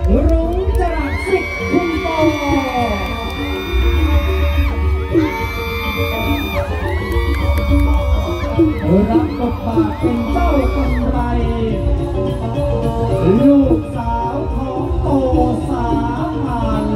รุ้งจรัสสิทธิ์คุณปอรับบทบาทเป็นเจ้ากำไรลูกสาวของโตสามัญ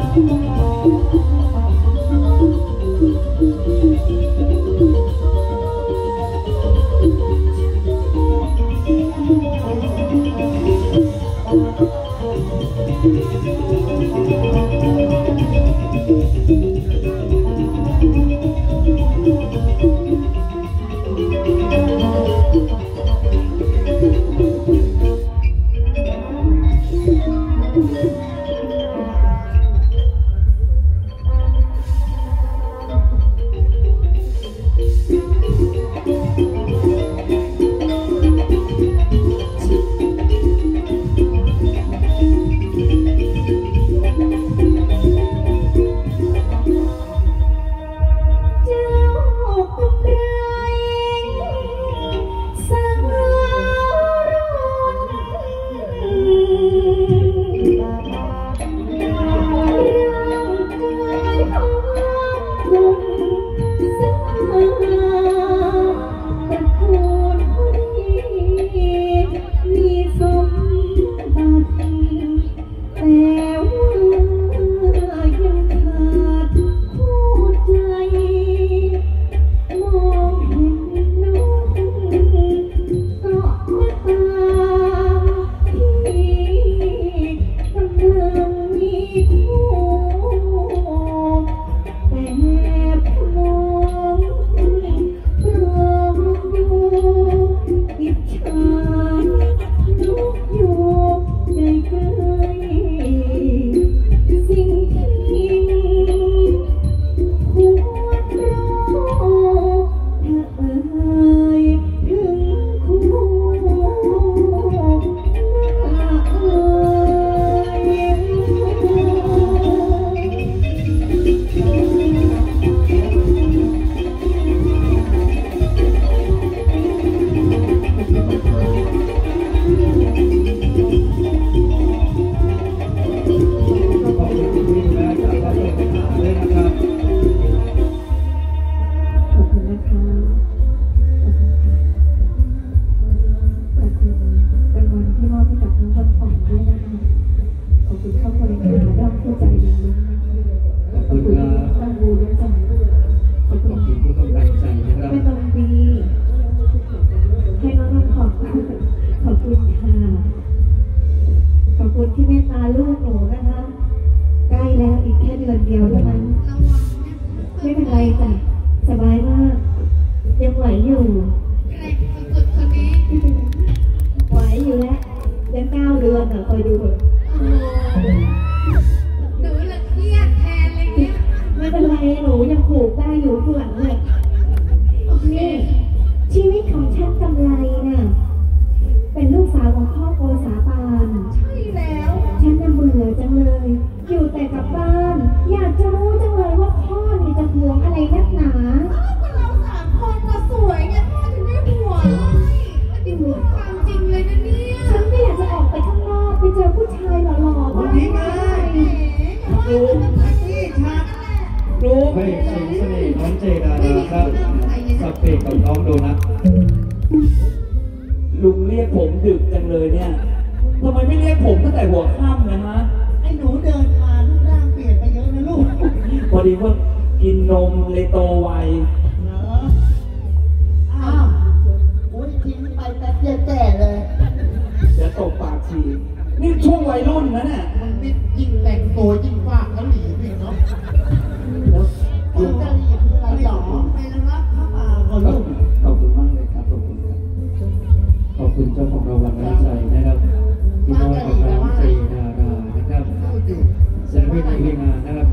ลุงเรียกผมดึกจังเลยเนี่ยทำไมไม่เรียกผมตั้งแต่หัวค่ำนะฮะไอ้หนูเดินมารูปร่างเปลี่ยนไปเยอะนะลูกพอดีว่ากินนมเลยโตไวเนอะอ้าวโอ้ยทิ้งไปแป๊บเดียวแก่เลยจะตกปากฉีนี่ช่วงวัยรุ่นนะเนี่ยมันนี่ยิ่งแต่งตัวยิ่งฟาดเขาหลีพี่เนาะคุณจะหลีคืออะไรหรอไปรับพระป่าก่อนลูกขอบคุณมากเลยครับขอบคุณครับขอบคุณเจ้าของรางวัลน้ำใจนะครับพี่น้องของเราใจดารานะครับศิลปินในเพลงงานนะครับ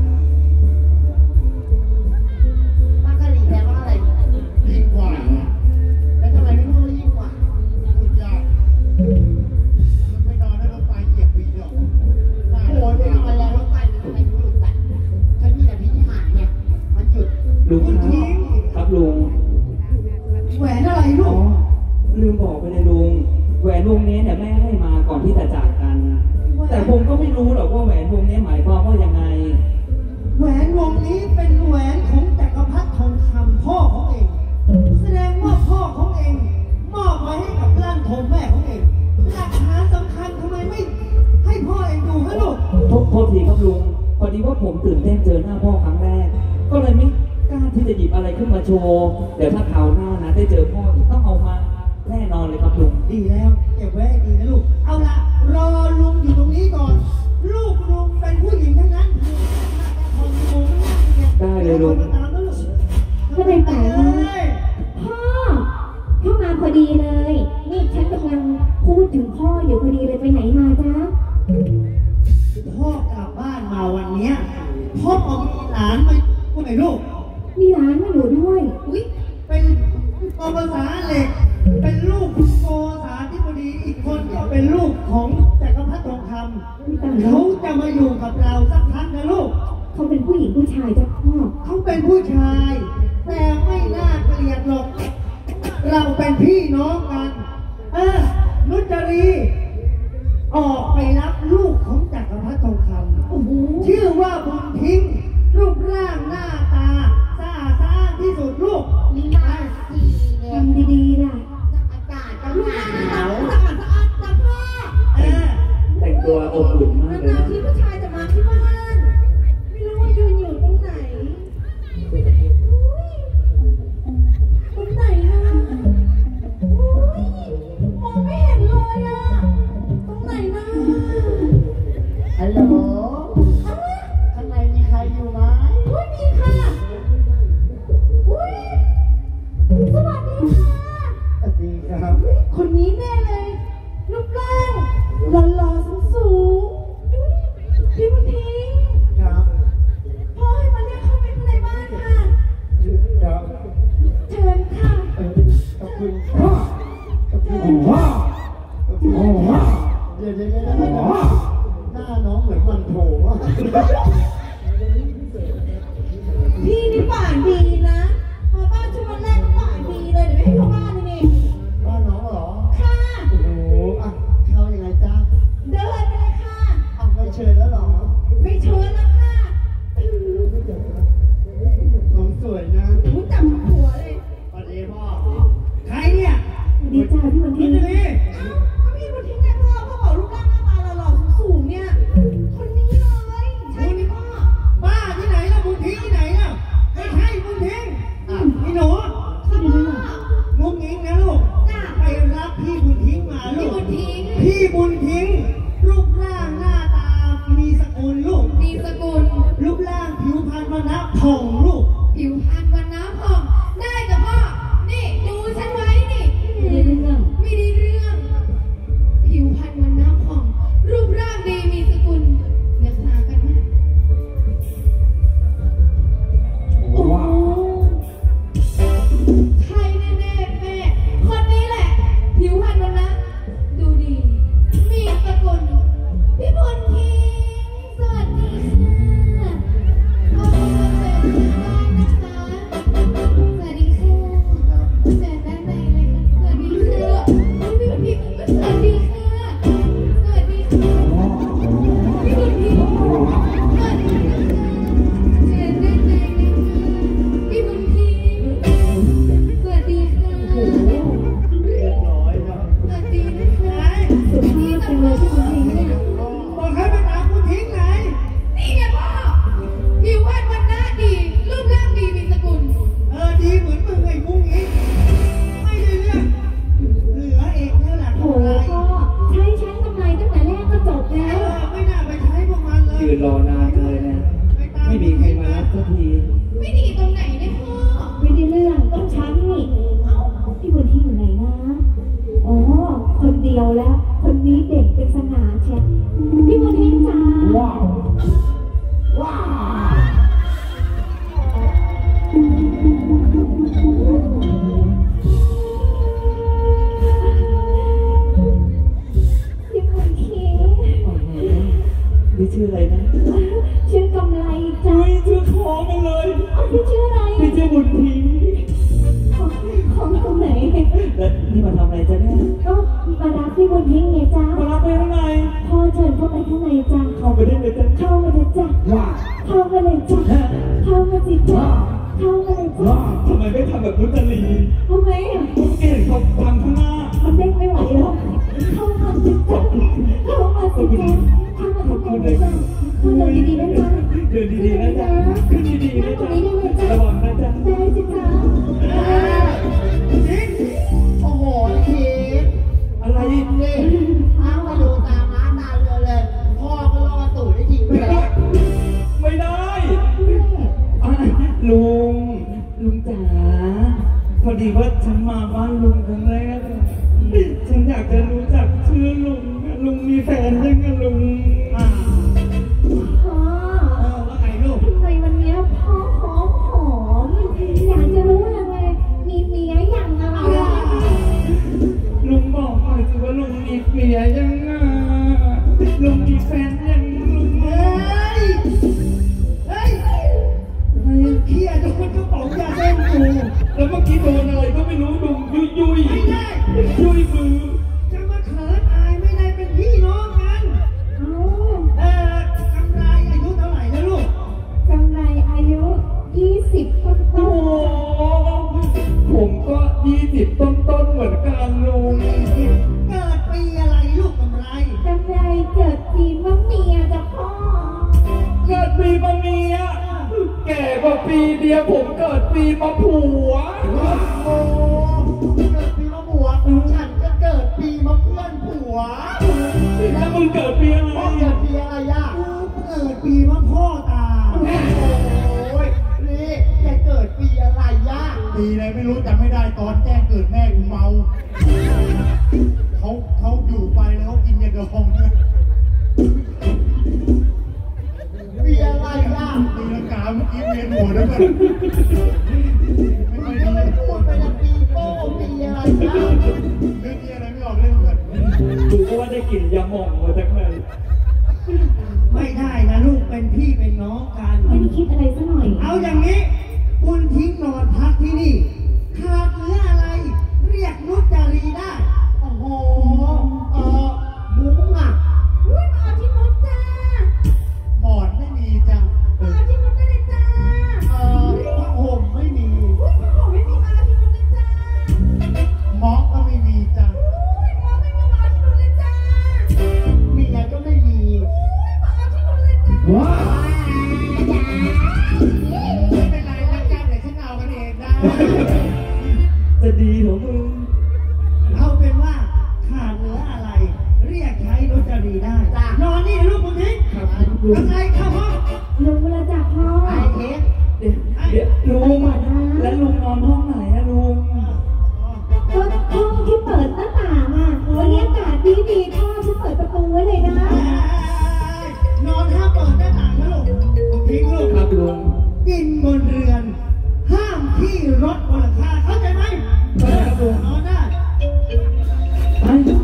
ป้ากะหรี่แปลว่าอะไรยิ่งกว่าแล้วทำไมไม่พูดว่ายิ่งกว่าพูดยากไม่นอนแล้วรถไฟเหยียบปีเดียวโอ้ยไม่เอาอะไรรถไฟทำไมหยุดแต่ฉันมีแต่พิธีหารเนี่ยมันหยุดลุงครับลุงแหวนอะไรลูกลืมบอกไปเลยลุงแหวนวงนี้เนี่ยแม่ให้มาก่อนที่จะจากกันแต่ผมก็ไม่รู้หรอกว่าแหวนวงนี้หมายความว่ายังไงแหวนวงนี้เป็นแหวนของจักรพรรดิทองคำพ่อของเองแสดงว่าพ่อของเองมอบไว้ให้กับร่างทองแม่ของเองหลักฐานสำคัญทำไมไม่ให้พ่อเองดูฮะลูกโทษทีครับลุงพอดีว่าผมตื่นเต้นเจอหน้าพ่อครั้งแรกก็เลยไม่กล้าที่จะหยิบอะไรขึ้นมาโชว์เดี๋ยวถ้าคราวหน้านะได้เจอพ่ออีกต้องเอามาแน่นอนเลยครับลุงดีแล้วเก็บไว้ให้ดีนะลูกเอาละรอลุงอยู่ตรงนี้ก่อนลูกลุงเป็นผู้หญิงทั้งนั้นได้เลยลุงก็เป็นแต่พ่อเข้ามาพอดีเลยนี่ฉันกำลังพูดถึงพ่ออยู่พอดีเลยไปไหนมาจ๊ะพ่อกลับบ้านมาวันนี้พ่อเอาหลานมาผู้ไหนลูกมีหลานมาอยู่ด้วยอุ้ยเป็นกภาษาเหล็กเป็นลูกโกษาธิบดีอีกคนก็เป็นลูกของจักรพรรดิทองคำเขาจะมาอยู่กับเราสักพักนะลูกเขาเป็นผู้หญิงผู้ชายจ้ะพ่อเขาเป็นผู้ชายแต่ไม่น่าเกลียดหรอกเราเป็นพี่น้องกันนุจรีออกไปรับลูกของจักรพรรดิทองคำชื่อว่าบุญทิ้งรูปร่างหน้าตาซ่าซ่าที่สุดลูกนี่มาทำดีๆนะอากาศก็หนาวสะอาดจ้ะพ่อแต่งตัวอบอุ่นมากเลยนะที่ผู้ชายจะมาที่บ้านไม่รู้ว่ายืนอยู่ตรงไหนตรงไหนนะมองไม่เห็นเลยอ่ะตรงไหนนะฮัลโหลข้างในมีใครอยู่ไหมมีค่ะสวัสดีค่ะสวัสดีครับคนนี้แน่เลยรูปร่างหล่อๆสูงๆพี่บุญทิ้งครับพ่อให้มาเรียกเข้าไปข้างในบ้านค่ะครับเชิญค่ะขอบคุณพ่อขอบคุณพ่อขอบคุณพ่อเดี๋ยวหน้าน้องเหมือนมันโถมากพี่นี่ปากดีนะมาบ้านฉันวันแรกก็ปากดีเลยเดี๋ยวไม่ให้เข้าบ้านเลยนี่บ้านน้องเหรอค่ะโอ้โหอ่ะเข้ายังไงจ๊ะเดินไปเลยค่ะไม่เชิญแล้วหรอไม่เชิญแล้วค่ะน้องสวยนะรู้จักหัวเลยสวัสดีพ่อใครเนี่ยดีจ้าพี่วันที่นี่พี่วันที่เนี่ยพ่อบอกรูปร่างหน้าตาหล่อๆสูงๆเนี่ยคนนี้เลยใช่ไหมพ่อบ้าที่ไหนล่ะบุญทิ้งที่ไหนอ่ะไม่ใช่บุญทิ้งพี่หนูงุ้งงิ้งนะลูกไปรับพี่บุญทิ้งมาลูกพี่บุญทิ้งรูปร่างหน้าตามีสกุลลูกมีสกุลรูปร่างผิวพรรณวรรณะผ่องลูกผิวพรรณวรรณะผ่องได้จ้ะพ่อนี่ดูฉันไว้นี่ไม่ได้เรื่องผิวพรรณวรรณะผ่องรูปร่างดีมีสกุลเนื้อหากันมากโอ้ใช่แน่ๆแม่คนนี้แหละผิวพรรณวรรณะดูดีมีสกุลพี่บุญทิ้งสวัสดีค่ะเอาไปเจอได้นะคะสวัสดีค่ะเจอด้านในเลยค่ะสวัสดีค่ะพี่บุญทิ้งสวัสดีค่ะสวัสดีค่ะพี่บุญทิ้งสวัสดีค่ะเจอด้านในเลยค่ะพี่บุญทิ้งสวัสดีค่ะเรียบร้อยครับสวัสดีนะคะสุดที่จังเลยพี่บุญทิ้งเนี่ยบอกให้ไปตามบุญทิ้งไหนนี่ไงพ่อผิวพรรณวรรณะดีรูปร่างดีมีสกุลดีเหมือนมึงไอ้มุ้งงี้ไม่ได้เรื่องเหลือเองนั่นแหละโอ้พ่อใช้กำไรตั้งแต่แรกก็จบแล้วไม่น่าไปใช้พวกมันเลยยืนรอนานเลยนะไม่มีใครมารับสักทีไม่ดีตรงไหนเนี่ยพ่อไม่ได้เรื่องต้องฉันนี่พี่บุญทิ้งอยู่ไหนนะอ๋อคนเดียวแล้วคนนี้เด็กเป็นสง่าเชียวพี่บุญทิ้งจ้าว้าวว้าวพี่บุญทิ้งนี่ชื่ออะไรนะชื่อกำไรจ้าชื่อของมาเลยพี่ชื่ออะไรพี่ชื่อบุญทิ้งของตรงไหนแล้วนี่มาทำอะไรจ๊ะเนี่ยก็มารับพี่บุญทิ้งไงจ้ามารับไปเท่าไหร่พ่อเชิญเข้าไปเลยจ้ะเข้าไปได้เลยจ้ะเข้ามาเลยจ้ะว้าเข้ามาเลยจ้ะเข้ามาสิจ้ะเข้ามาเลยจ้ะว้าทำไมไม่ทำแบบนุชลีทำไมอ่ะผมเกลียดเขาทำข้างหน้ามันเด้งไม่ไหวแล้วเข้ามาสิจ้ะเข้ามาสิจ้ะเข้ามาสิจ้ะเข้ามาดีๆนะจ๊ะเดินดีๆนะจ๊ะขึ้นดีๆนะจ๊ะระวังนะจ๊ะได้สิจ้ะโอ้โหคิดอะไรนี่ถ้ามาดูตามม้าตาเรือเลยพ่อก็รอดตูดได้จริงไหมล่ะไม่ได้อ่ะลุงจ๋าพอดีว่าฉันมาบ้านลุงครั้งแรกฉันอยากจะรู้จักชื่อลุงลุงมีแฟนยังไงลุงพ่อว่าไงลูกทำไมวันนี้พ่อหอมอยากจะรู้ยังไงมีเมียอย่างไรลุงบอกหน่อยสิว่าลุงมีเมียยังไงลุงมีแฟนยังลุงเฮ้ยเครียดจนกระเป๋ายาเส้นกูแล้วเมื่อกี้โดนอะไรก็ไม่รู้ลุงยุยไม่ได้ยุยมือจะมาเขินอายไม่ได้เป็นพี่น้องกันเอ้ากำไรอายุเท่าไหร่แล้วลูกกำไรอายุ20ต้นโอ้ผมก็20ต้นเหมือนกันลุงเกิดปีอะไรลูกกำไรกำไรเกิดปีมะเมียจ้ะพ่อเกิดปีมะเมียแก่กว่าปีเดียวผมเกิดปีมะผัวโอ้เกิดปีมะบวกฉันก็เกิดปีมะเพื่อนผัวแล้วมึงเกิดปีอะไรพ่อเกิดปีอะไรย่าเกิดปีมะพ่อตาโอ้ยนี่แกเกิดปีอะไรย่าปีอะไรไม่รู้จำไม่ได้ตอนแจ้งเกิดแม่กูเมาเขาอยู่ไปแล้วเขากินยาดองเนี่ยปีอะไรย่าตีลังกาเมื่อกี้เวียนหัวแล้วกันไม่มึค่งอยจะดีไปพูดไปนะปีโป้ปีอะไรย่าเรื่องนี้อะไรไม่ออกเล่นเพื่อนดูก็ว่าได้กลิ่นยาหม่องมาจากไหนไม่ได้นะลูกเป็นพี่เป็นน้องกันไม่ได้คิดอะไรซะหน่อยเอาอย่างนี้คุณทิ้งนอนพักที่นี่ขาดเหลืออะไรเรียกนุชจารีได้โอ้โหมุ้งอ่ะอุ้ยมาเอาที่นุชจ้าหมอนไม่มีจ้ะมาเอาที่นุชได้เลยจ้าผ้าห่มไม่มีอุ้ยพ่อผมไม่มีมาเอาที่นุชเลยจ้าหมอกก็ไม่มีจ้ะอุ้ยหมอไม่มีมาเอาที่นุชเลยจ้าเมียก็ไม่มีอุ้ยมาเอาที่นุชเลยจ้าว้าไม่เป็นไรนะจ้ะเดี๋ยวฉันเอากันเองได้จะดีเหรอมึงเอาเป็นว่าขาดเหลืออะไร เรียกใช้นุชจารีได้นอนนี่ลูกคุณทิ้งครับลุงทำไงเข้าห้องรู้แล้วจ้ะพ่อไอ้เทสเดี๋ยวลุงแล้วลุงนอนห้องไหนอะลุงก็ห้องที่เปิดหน้าต่างอ่ะวันนี้อากาศดีๆพ่อฉันเปิดประตูไว้เลยนะนอนห้ามเปิดหน้าต่างนะลูกคุณทิ้งลูกครับลุงกินบนเรือน ห้ามขี่รถบนหลังคาเข้าใจไหมครับลุงนอนได้ไป